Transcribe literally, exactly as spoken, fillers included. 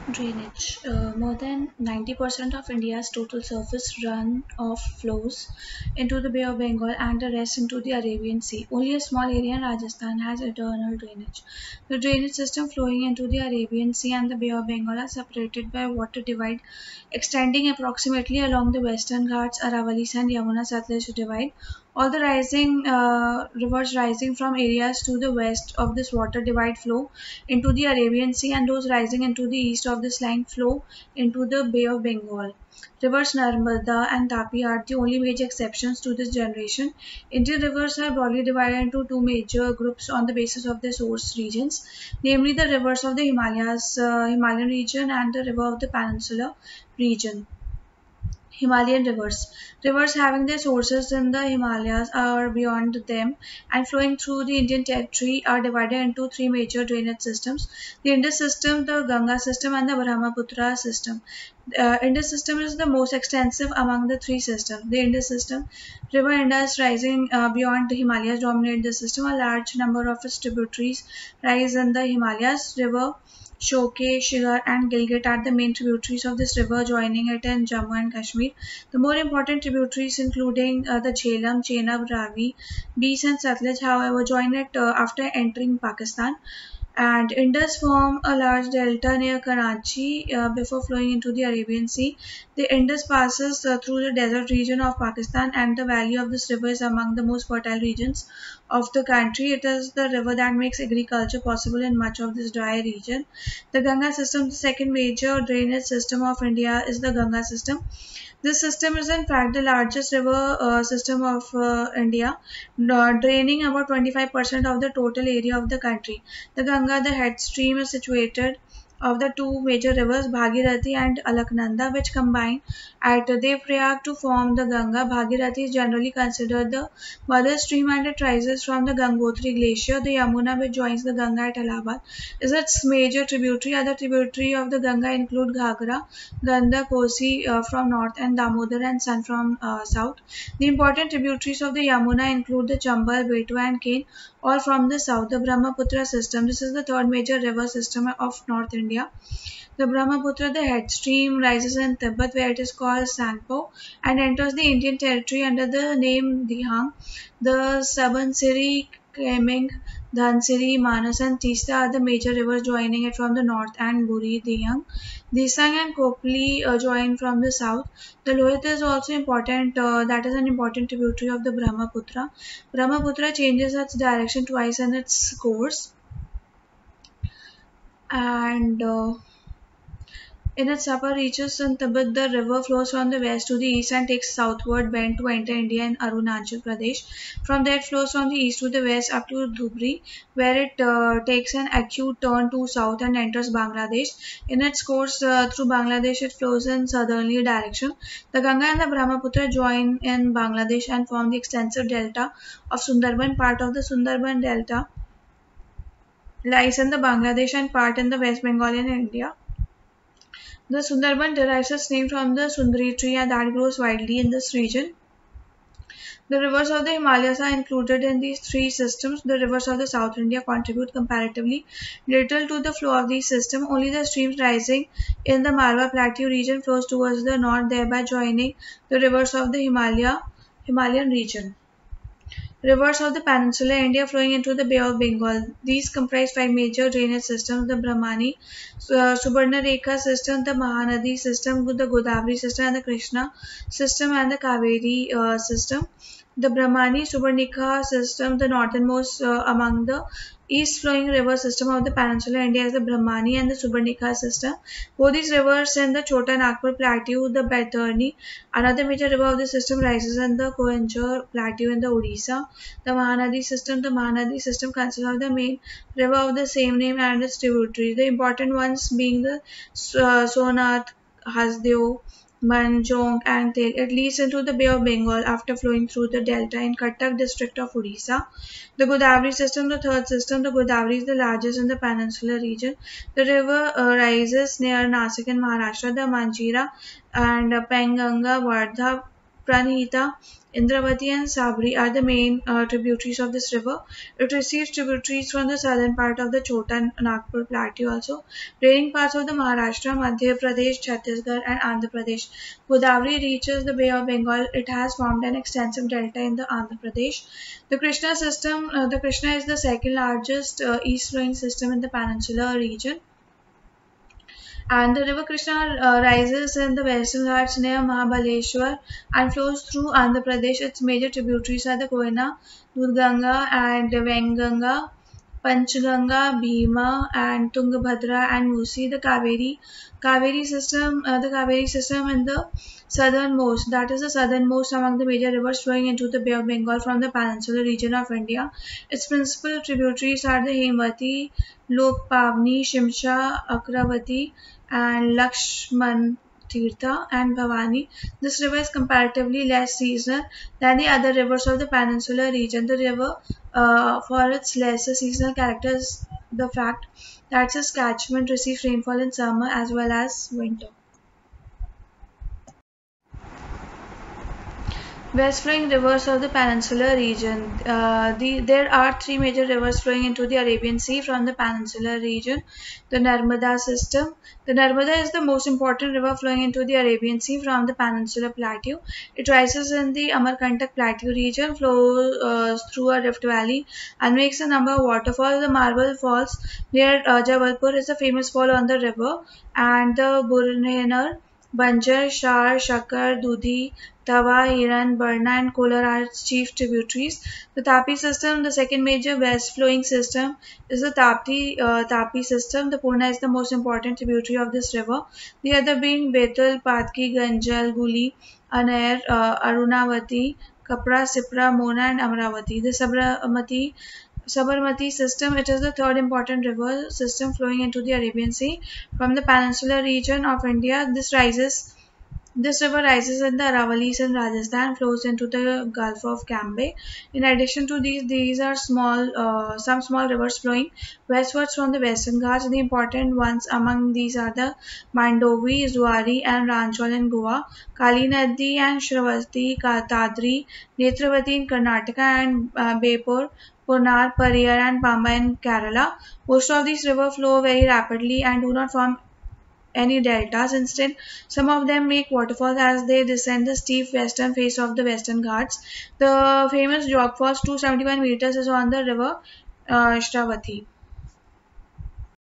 Drainage. Uh, more than ninety percent of India's total surface runoff flows into the Bay of Bengal and the rest into the Arabian Sea. Only a small area in Rajasthan has internal drainage. The drainage system flowing into the Arabian Sea and the Bay of Bengal are separated by water divide extending approximately along the western Ghats, Aravallis and Yamuna Satluj divide. All the rising uh, rivers rising from areas to the west of this water divide flow into the Arabian Sea, and those rising into the east of this line flow into the Bay of Bengal. Rivers Narmada and Tapi are the only major exceptions to this generation. Indian rivers are broadly divided into two major groups on the basis of their source regions, namely the rivers of the Himalayas, uh, Himalayan region and the river of the Peninsula region. Himalayan rivers. Rivers having their sources in the Himalayas or beyond them and flowing through the Indian territory are divided into three major drainage systems: the Indus system, the Ganga system, and the Brahmaputra system. Uh, Indus system is the most extensive among the three systems. The Indus system, river Indus rising uh, beyond the Himalayas dominate the system. A large number of its tributaries rise in the Himalayas. River Shoke, Shigar and Gilgit are the main tributaries of this river, joining it in Jammu and Kashmir. The more important tributaries including uh, the Jhelum, Chenab, Ravi, Beas and Satluj, however, join it uh, after entering Pakistan. And Indus form a large delta near Karachi uh, before flowing into the Arabian Sea. The Indus passes uh, through the desert region of Pakistan, and the valley of this river is among the most fertile regions of the country. It is the river that makes agriculture possible in much of this dry region. The Ganga system, the second major drainage system of India, is the Ganga system. This system is in fact the largest river uh, system of uh, India, uh, draining about twenty-five percent of the total area of the country. The Ganga, the head stream, is situated of the two major rivers Bhagirathi and Alaknanda, which combine at Devprayag to form the Ganga. Bhagirathi is generally considered the mother stream and it rises from the Gangotri glacier. The Yamuna, which joins the Ganga at Allahabad, is its major tributary. Other tributary of the Ganga include Ghagra, Ganda, Kosi uh, from north and Damodar and Son from uh, south. The important tributaries of the Yamuna include the Chambal, Betwa and Ken, all from the south. The Brahmaputra system, this is the third major river system of North India. The Brahmaputra, the head stream, rises in Tibet where it is called Sangpo and enters the Indian territory under the name Dihang. The Subansiri, Keming, Dhansiri, Manas and Tista are the major rivers joining it from the north, and Buri, Dihang. Disang and Kopli uh, join from the south. The Lohit is also important, uh, that is an important tributary of the Brahmaputra. Brahmaputra changes its direction twice in its course, and uh, in its upper reaches in Tibet, the river flows from the west to the east and takes southward bend to enter India in Arunachal Pradesh. From there it flows from the east to the west up to Dhubri, where it uh, takes an acute turn to south and enters Bangladesh. In its course uh, through Bangladesh, it flows in southerly direction. The Ganga and the Brahmaputra join in Bangladesh and form the extensive delta of Sundarban. Part of the Sundarban delta lies in the Bangladesh and part in the West Bengal in India. The Sundarban derives its name from the Sundari tree that grows widely in this region. The rivers of the Himalayas are included in these three systems. The rivers of the South India contribute comparatively little to the flow of these systems. Only the streams rising in the Malwa Plateau region flows towards the north, thereby joining the rivers of the Himalaya, Himalayan region. Rivers of the Peninsula India flowing into the Bay of Bengal. These comprise five major drainage systems: the Brahmani, uh, Subarnarekha system, the Mahanadi system, the Godavari system, and the Krishna system, and the Kaveri uh, system. The Brahmani Subarnarekha system, the northernmost uh, among the east flowing river system of the Peninsula India, is the Brahmani and the Subarnarekha system. Both these rivers in the Chota Nagpur Plateau, the Baitarni, another major river of the system, rises in the Kohenchur Plateau in the Odisha. The Mahanadi system, the Mahanadi system consists of the main river of the same name and its tributaries. The important ones being the uh, Sonath, Hasdeo, Manjong and Tel. It leads into the Bay of Bengal after flowing through the delta in Cuttack district of Odisha. The Godavari system, the third system, the Godavari is the largest in the peninsular region. The river uh, rises near Nasik in Maharashtra. The Manjira and uh, Penganga, Wardha, Pranahita, Indravati and Sabri are the main uh, tributaries of this river. It receives tributaries from the southern part of the Chota Nagpur plateau also, draining parts of the Maharashtra, Madhya Pradesh, Chhattisgarh and Andhra Pradesh. Godavari reaches the Bay of Bengal. It has formed an extensive delta in the Andhra Pradesh. The Krishna system, uh, the Krishna is the second largest uh, east flowing system in the peninsular region. And the river Krishna uh, rises in the Western Ghats near Mahabaleshwar and flows through Andhra Pradesh. Its major tributaries are the Koyna, Durganga and Venganga, Panchganga, Bhima and Tungabhadra and Musi. The Kaveri, Kaveri system, uh, the Kaveri system in the southernmost, that is the southernmost among the major rivers flowing into the Bay of Bengal from the peninsular region of India. Its principal tributaries are the Hemwati, Lokpavni, Shimsha, Akravati and Lakshman Tirtha and Bhavani. This river is comparatively less seasonal than the other rivers of the peninsular region. The river, uh, for its lesser seasonal character, is the fact that its catchment receives rainfall in summer as well as winter. West flowing rivers of the peninsular region. Uh, the, there are three major rivers flowing into the Arabian Sea from the peninsular region. The Narmada system. The Narmada is the most important river flowing into the Arabian Sea from the peninsular plateau. It rises in the Amarkantak plateau region, flows uh, through a rift valley and makes a number of waterfalls. The Marble Falls near uh, Jabalpur is a famous fall on the river, and the Burnenar, Banjar, Shar, Shakar, Dudhi, Tawa, Hiran, Barna and Kolar are its chief tributaries. The Tapi system, the second major west flowing system, is the Tapti uh, Tapi system. The Purna is the most important tributary of this river. The other being Betul, Patki, Ganjal, Guli, Anair, uh, Arunavati, Kapra, Sipra, Mona and Amravati. The Sabarmati Sabarmati system, it is the third important river system flowing into the Arabian Sea from the peninsular region of India. This rises This river rises in the Aravalis in Rajasthan, flows into the Gulf of Cambay. In addition to these, these are small, uh, some small rivers flowing westwards from the Western Ghats. The important ones among these are the Mandovi, Zuari and Ranchol in Goa, Kali Nadi and Shravati, Tadri, Netravati in Karnataka and uh, Bepur, Ponar, Pariyar and Pamba in Kerala. Most of these rivers flow very rapidly and do not form any deltas. Instead, some of them make waterfalls as they descend the steep western face of the Western Ghats. The famous Jog Falls, two hundred seventy-one meters, is on the river uh, Shravati.